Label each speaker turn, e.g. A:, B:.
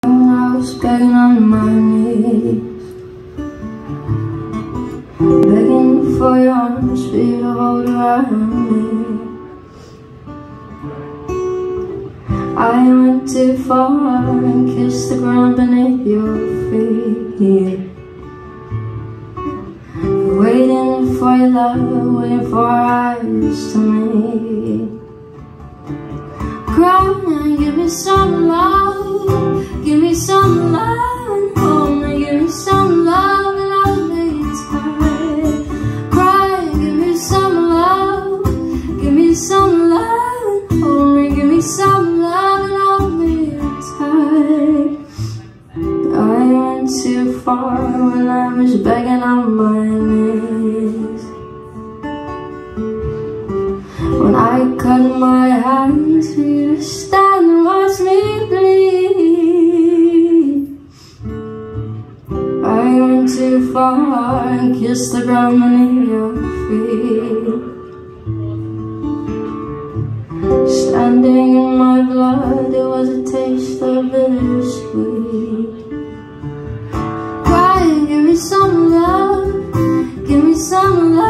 A: When I was begging on my knees, begging for your arms, for you to hold around me. I went too far and kissed the ground beneath your feet. Waiting for your love, waiting for our eyes to meet. Cry and give me some love, give me some love, and hold me, give me some love and I'll be tired. Cry and give me some love, give me some love, and hold me, give me some love and I'll be tired. I went too far when I was begging on my knees, when I cut my hands for you to stand and watch me bleed. I went too far and kissed the ground beneath your feet. Standing in my blood, there was a taste of bittersweet. Cry and give me some love, give me some love.